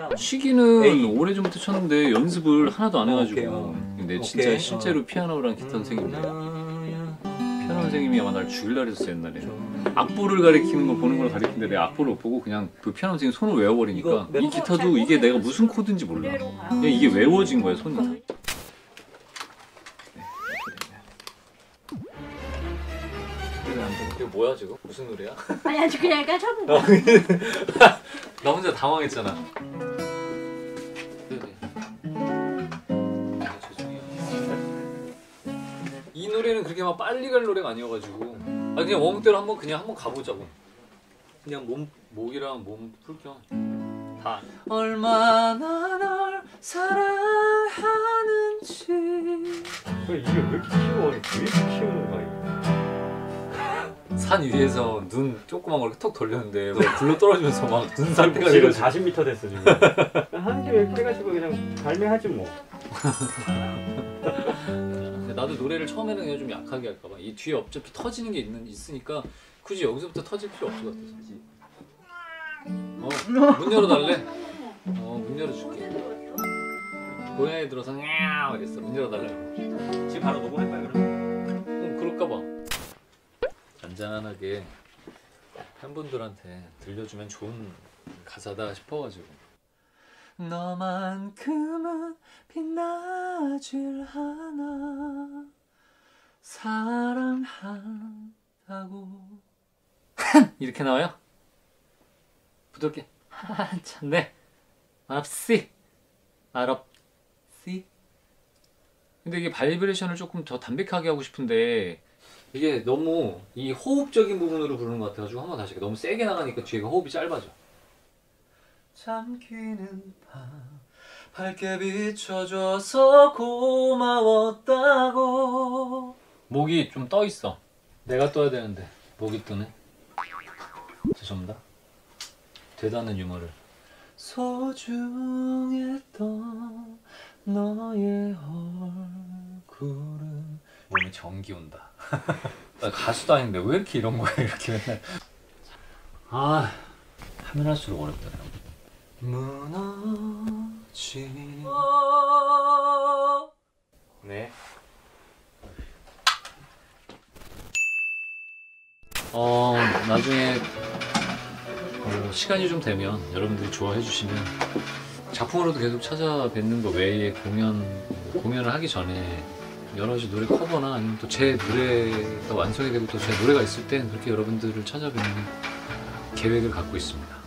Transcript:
치기는 오래전부터 쳤는데 연습을 하나도 안 해가지고. 근데 진짜 오케이. 실제로 피아노랑 기타 선생님인데 피아노 선생님이 아마 날 죽일라 그랬어 옛날에. 악보를 가리키는 거 보는 걸 가리키는데 내가 악보를 못 보고 그냥 그 피아노 선생님 손을 외워버리니까 이 기타도 이게 내가 무슨 코드인지 몰라. 그냥 이게 외워진 거야 손이. 이거 뭐야 지금? 무슨 노래야? 아니 아주 그냥 약간 쳐본 거. 나 혼자 당황했잖아. 이 노래는 그렇게 막 빨리 갈 노래가 아니어가지고 그냥 원곡대로 한번 가보자고. 그냥 목이랑 몸 풀겸 다 얼마나 널 사랑하는지. 이게 왜 이렇게 쉬워? 왜 이렇게 쉬운 거야? 산 위에서 눈 조그만 걸 이렇게 톡 돌렸는데 굴러 떨어지면서 막 눈 상태가 지금 돼가지고 40m 됐어 지금. 한 김에 해가지고 그냥 발매하지 뭐. 나도 노래를 처음에는 그냥 좀 약하게 할까봐 이 뒤에 어차피 터지는 게 있으니까 굳이 여기서부터 터질 필요 없을 것 같아서. 문 열어달래? 문 열어줄게. 고양이 들어서 냐아 이랬어. 문 열어달래. 지금 바로 녹음할까요 그럼? 그럴까봐. 잔잔하게 팬분들한테 들려주면 좋은 가사다 싶어가지고. 너만큼은 빛나질 않아 사랑한다고 이렇게 나와요? 부드럽게 참네 말없시 근데 이게 바이브레이션을 조금 더 담백하게 하고 싶은데 이게 너무 이 호흡적인 부분으로 부르는 것 같아가지고 한번 다시 너무 세게 나가니까 뒤에가 호흡이 짧아져. 잠기는 밤 밝게 비춰줘서 고마웠다고. 목이 좀 떠 있어. 내가 떠야 되는데 목이 뜨네. 죄송합니다. 되도 않는 유머를. 소중했던 너의 얼굴은 몸에 전기 온다. 나 가수도 아닌데 왜 이렇게 이런 거야 이렇게 맨날. 하면 할수록 어렵다. 무너진 네. 나중에 시간이 좀 되면 여러분들이 좋아해 주시면 작품으로도 계속 찾아뵙는 거 외에 공연을 하기 전에 여러 가지 노래 커버나 아니면 또 제 노래가 완성이 되고 또 제 노래가 있을 땐 그렇게 여러분들을 찾아뵙는 계획을 갖고 있습니다.